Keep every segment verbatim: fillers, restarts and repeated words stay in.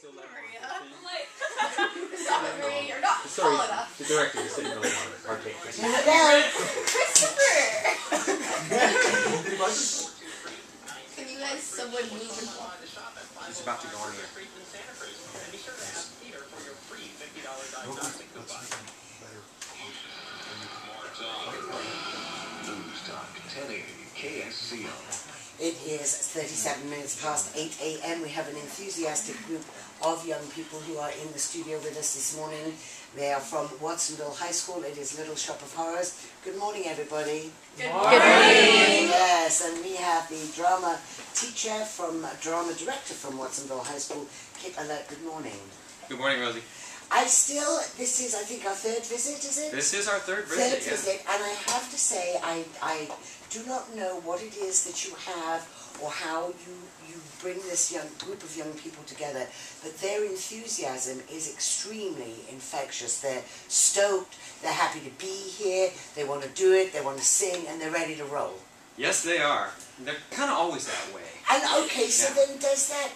still let him Maria. on the Like, stop it, Maria. You're not Sorry, tall enough. the director just didn't really want to partake. Christopher! Can you guys someone move and walk? He's about to go on here. News Talk ten eighty K S C O. It is thirty-seven minutes past eight A M We have an enthusiastic group of young people who are in the studio with us this morning. They are from Watsonville High School. It is Little Shop of Horrors. Good morning, everybody. Good morning. Good morning. Yes, and we have the drama teacher from, drama director from Watsonville High School, Kit Alert. Good morning. Good morning, Rosie. I still, this is, I think, our third visit, is it? This is our third visit, Third yeah. visit, and I have to say, I, I do not know what it is that you have or how you, you bring this young group of young people together, but their enthusiasm is extremely infectious. They're stoked, they're happy to be here, they want to do it, they want to sing, and they're ready to roll. Yes, they are. They're kind of always that way. And okay, so Yeah. then does that,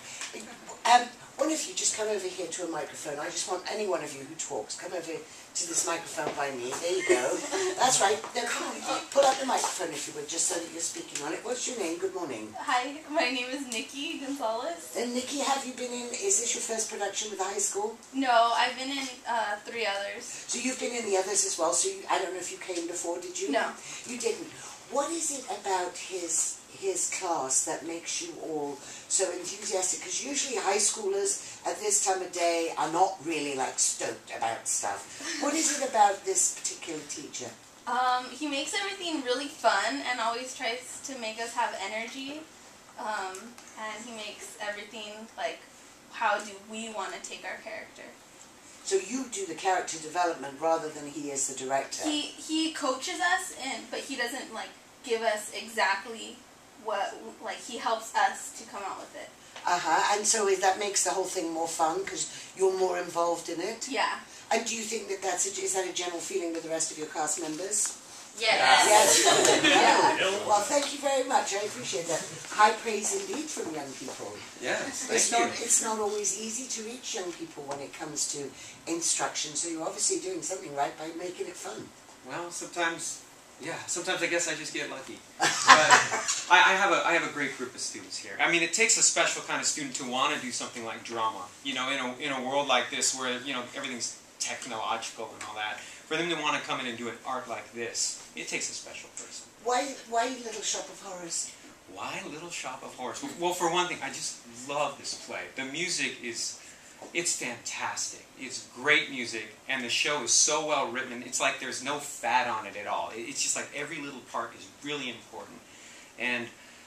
um, one of you just come over here to a microphone. I just want any one of you who talks, come over to this microphone by me. There you go. That's right. Now, come on, pull up the microphone if you would, just so that you're speaking on it. What's your name? Good morning. Hi, my name is Nikki Gonzalez. And Nikki, have you been in, is this your first production with the high school? No, I've been in uh, three others. So you've been in the others as well, so you, I don't know if you came before, did you? No. You didn't. What is it about his his class that makes you all so enthusiastic? Because usually high schoolers at this time of day are not really like stoked about stuff. What is it about this particular teacher? Um, he makes everything really fun and always tries to make us have energy. Um, and he makes everything like, how do we want to take our character? So you do the character development rather than he is the director? He he coaches us, and but he doesn't like give us exactly what, like he helps us to come out with it. Uh-huh, and so is, that makes the whole thing more fun because you're more involved in it? Yeah. And do you think that that's a, is that a general feeling with the rest of your cast members? Yes. Yes. Yeah. Well, thank you very much. I appreciate that. High praise indeed from young people. Yes, thank It's you. not, it's not always easy to reach young people when it comes to instruction, so you're obviously doing something right by making it fun. Well, sometimes, yeah, sometimes I guess I just get lucky. But I, I have a I have a great group of students here. I mean, it takes a special kind of student to want to do something like drama. You know, in a in a world like this where you know everything's technological and all that, for them to want to come in and do an art like this, it takes a special person. Why, why Little Shop of Horrors? Why Little Shop of Horrors? Well, for one thing, I just love this play. The music is, it's fantastic. It's great music, and the show is so well written. It's like there's no fat on it at all. It's just like every little part is really important. And,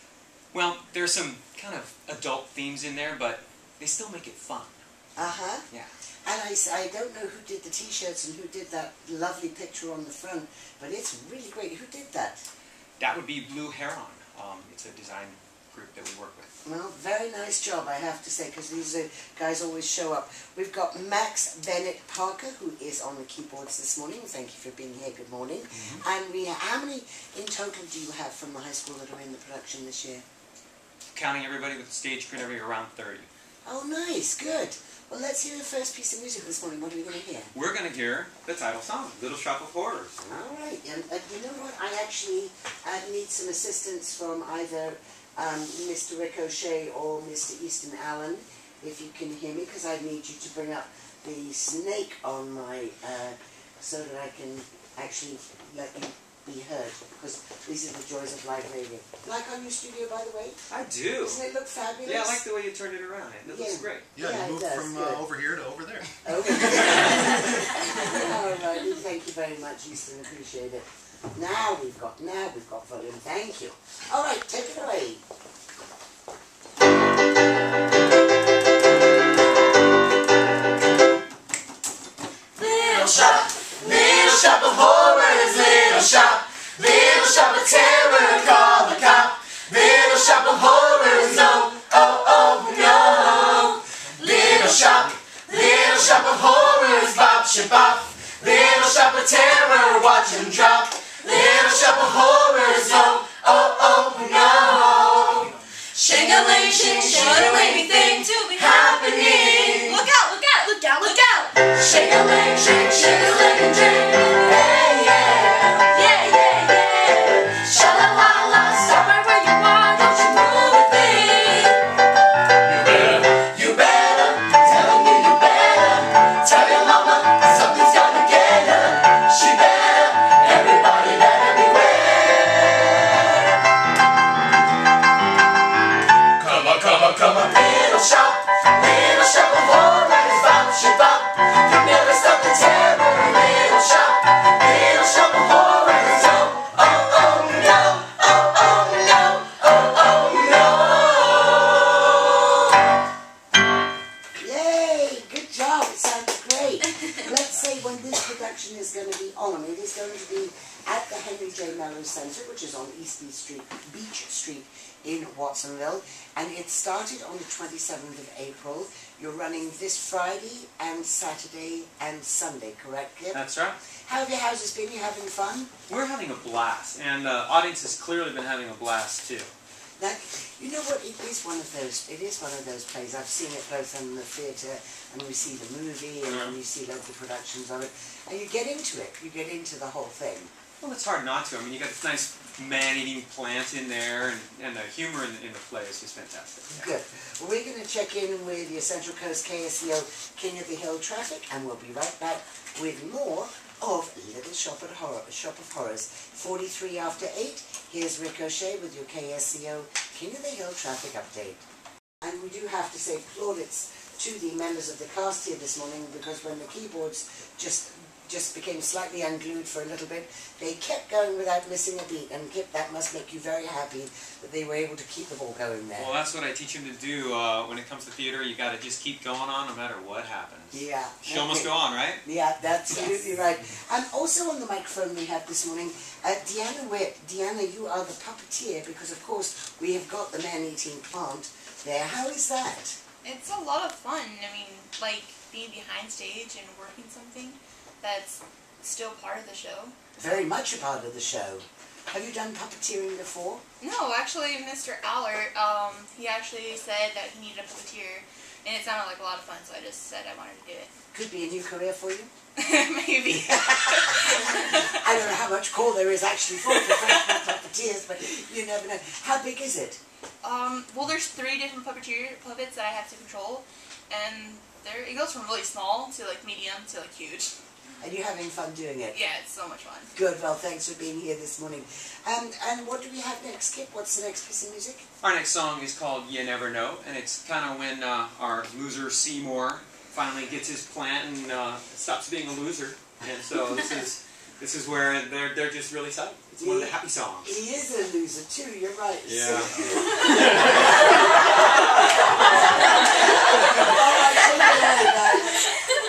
well, there's some kind of adult themes in there, but they still make it fun. Uh-huh. Yeah. And I, I don't know who did the T-shirts and who did that lovely picture on the front, but it's really great. Who did that? That would be Blue Heron. Um, it's a design group that we work with. Well, very nice job, I have to say, because these uh, guys always show up. We've got Max Bennett Parker, who is on the keyboards this morning. Thank you for being here. Good morning. Mm-hmm. And we, how many in total do you have from the high school that are in the production this year? Counting everybody with the stage crew and everything, around thirty. Oh, nice. Good. Well, let's hear the first piece of music this morning. What are we going to hear? We're going to hear the title song, Little Shop of Horrors. All right. And uh, you know what? I actually uh, need some assistance from either um, Mister Ricochet or Mister Easton Allen, if you can hear me, because I need you to bring up the snake on my, uh, so that I can actually let you be heard, because these are the joys of live radio. Like on your studio, by the way? I do. Doesn't it look fabulous? Yeah, I like the way you turned it around. It Yeah. looks great. Yeah, Yeah, it you moved does, from good. uh, over here to over there. Okay. All right, thank you very much, Easton. Appreciate it. Now we've got, now we've got volume. Thank you. All right, take it away. Little shop, little shop of horrors, little shop, little shop of terror, call the cop. Little shop of horrors, no, oh, oh, no. Little shop, little shop of horrors, bop, shabop. Little shop of terror, watch 'em drop. Little shop of horrors, no, oh, oh, no. Shake-a-ling, shake, shake-a-ling, thing to be happening. Look out, look out, look out, look out. Shake-a-ling, shake, shake-a-ling, drink. Hey, yeah, yeah, yeah, yeah. Sha-la-la-la, stop right where you are, don't you move a thing. You better, you better, telling you you better. Tell your mama something's gonna get her. She better, everybody better beware. Come on, come on, come on, little shop, little shop of horrors, bop, she bop. You never stop the terror, little shop, little shop of horrors. Oh, oh, oh no, oh, oh no, oh, oh no. Yay! Good job. It sounds great. Let's say when this production is going to be on. It is going to be at the Henry J. Mellon Center, which is on East Beach Street, Beach Street in Watsonville, and it started on the twenty-seventh of April. You're running this Friday and Saturday and Sunday, correct, Kip? That's right. How have your houses been? You having fun? We're having a blast, and the audience has clearly been having a blast too. That, you know what, it is one of those, it is one of those plays. I've seen it both in the theatre, and we see the movie, and Yeah. we see local productions of it, and you get into it, you get into the whole thing. Well, it's hard not to. I mean, you got this nice man-eating plant in there, and, and the humor in, in the play is just fantastic. Yeah. Good. Well, we're going to check in with your Central Coast K S C O King of the Hill traffic, and we'll be right back with more of Little Shop, at Horror, Shop of Horrors. forty-three after eight, here's Ricochet with your K S C O King of the Hill traffic update. And we do have to say plaudits to the members of the cast here this morning, because when the keyboards just just became slightly unglued for a little bit, they kept going without missing a beat, and Kip, that must make you very happy that they were able to keep the ball going there. Well, that's what I teach them to do uh, when it comes to theater. You got to just keep going on no matter what happens. Yeah. Show okay. must go on, right? Yeah, that's absolutely right. And also on the microphone we have this morning, uh, Deanna Witt. Deanna, you are the puppeteer, because of course we have got the man-eating plant there. How is that? It's a lot of fun. I mean, like being behind stage and working something that's still part of the show. Very much a part of the show. Have you done puppeteering before? No, actually, Mister Allert, um, he actually said that he needed a puppeteer, and it sounded like a lot of fun, so I just said I wanted to do it. Could be a new career for you. Maybe. I don't know how much call there is actually for professional puppeteers, but you never know. How big is it? Um, well, there's three different puppeteer puppets that I have to control, and there it goes from really small to like medium to like huge. And you're having fun doing it? Yeah, it's so much fun. Good, well, thanks for being here this morning. Um, and what do we have next, Kip? What's the next piece of music? Our next song is called You Never Know, and it's kind of when uh, our loser Seymour finally gets his plant and uh, stops being a loser. And so this is this is where they're they're just really psyched. It's one of the happy songs. He is a loser too, you're right. Yeah. All right, take it away, guys.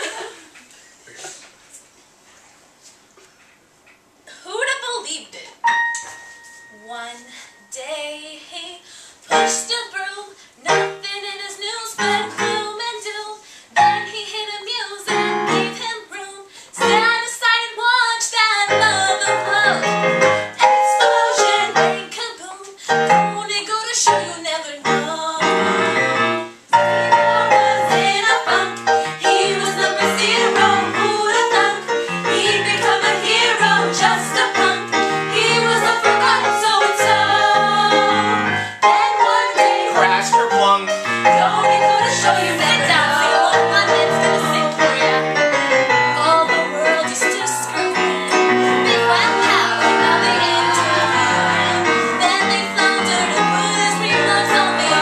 Who'd have believed it? One day he pushed a broom, nothing in his news but gloom and doom. Then he hit a muse and gave him room. Stand aside and watch that love implode. Explosion, bang, kaboom. Don't it go to show you never know? Seymour was in a funk. He was number zero. Who'd have thunk? He'd become a hero, just a punk. He was a forgotten so-and-so. Then one day, Crash her plunk. don't it go to show you that down? Seymour, one man's gonna sing for ya. All the world used to screw him. Big whack pow, and now they interview him. Then they floundered and put his remarks on me.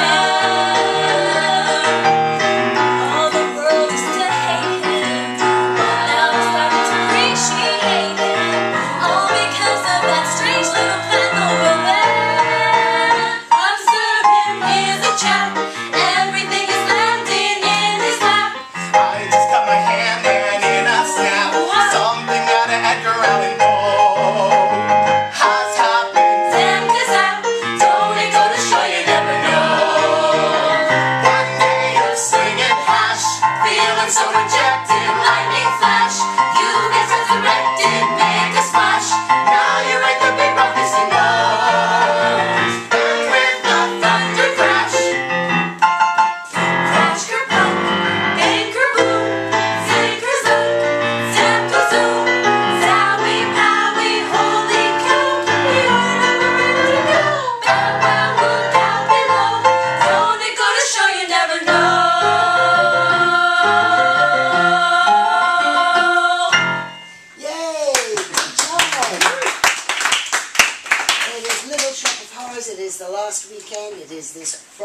All the world used to hate him, but now they're starting to appreciate him. All because of that strange little plant over there. Observe him, he's a chap. Everything is landing in his lap. I just cut my hand and in a snap, something out of Edgar Allan Poe has happened. Zap to zap, don't it go to show you never know. One day you're slinging hash, Feeling so rejected, lightning flash. You get resurrected, make a splash. Now you're at the big rock Seymour. and with the thunder crash,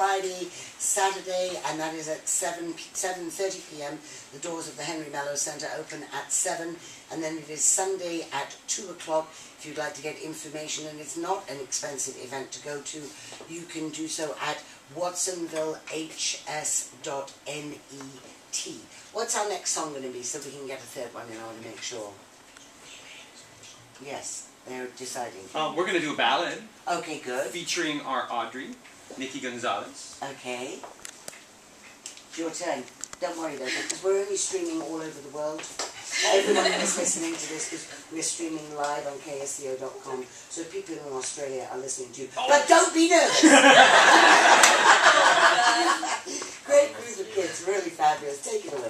Friday, Saturday, and that is at seven thirty p m The doors of the Henry Mallow Centre open at seven, and then it is Sunday at two o'clock. If you'd like to get information, and it's not an expensive event to go to, you can do so at watsonville h s dot net. What's our next song going to be, so we can get a third one in? I want to make sure. Yes, they're deciding. Um, we're going to do a ballad. Okay, good. Featuring our Audrey, Nikki Gonzalez. Okay. It's your turn. Don't worry though, because we're only streaming all over the world. Everyone is listening to this because we're streaming live on K S C O dot com. So people in Australia are listening to you. Oh. But don't be nervous! Great group of kids, really fabulous. Take it away.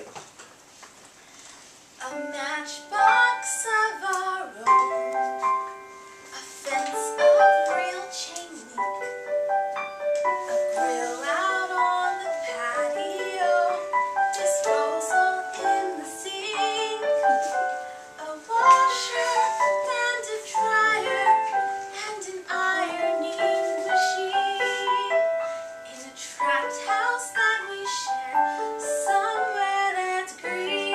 A matchbox of our own, a fence of real chain link, a grill out on the patio, disposal in the sink, a washer and a dryer, and an ironing machine, in a trapped house that we share somewhere that's green.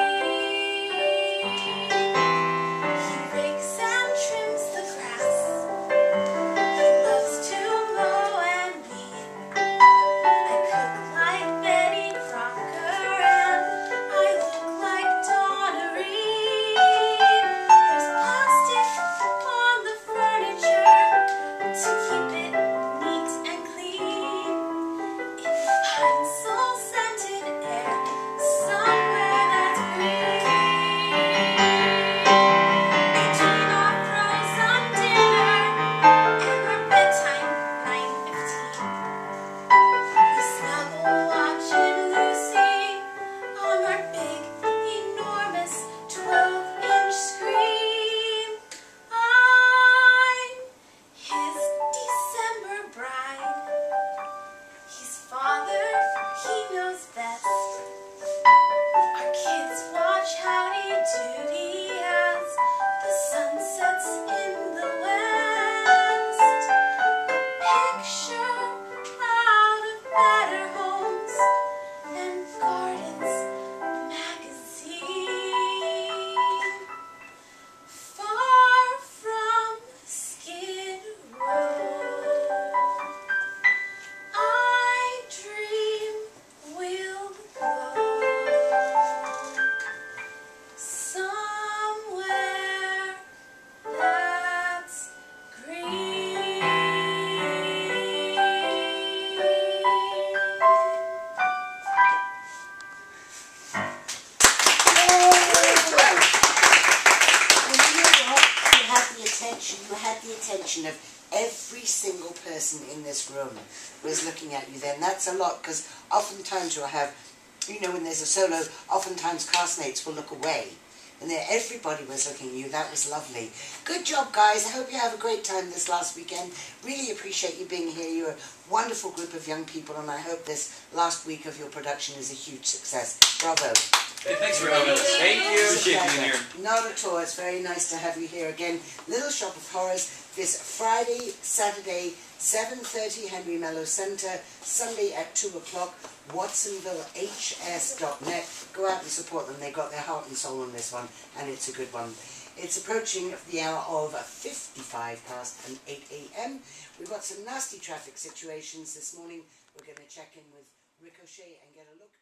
You had the attention of every single person in this room was looking at you then. That's a lot, because oftentimes you'll have, you know, when there's a solo, oftentimes castmates will look away. And there, everybody was looking at you. That was lovely. Good job, guys. I hope you have a great time this last weekend. Really appreciate you being here. You're a wonderful group of young people, and I hope this last week of your production is a huge success. Bravo. Hey, thanks for having us. Thank you. Appreciate being here. Not at all. It's very nice to have you here again. Little Shop of Horrors this Friday, Saturday, seven thirty, Henry Mallow Centre, Sunday at two o'clock, watsonville h s dot net. Go out and support them. They got their heart and soul on this one, and it's a good one. It's approaching the hour of fifty-five past eight a m We've got some nasty traffic situations this morning. We're going to check in with Ricochet and get a look.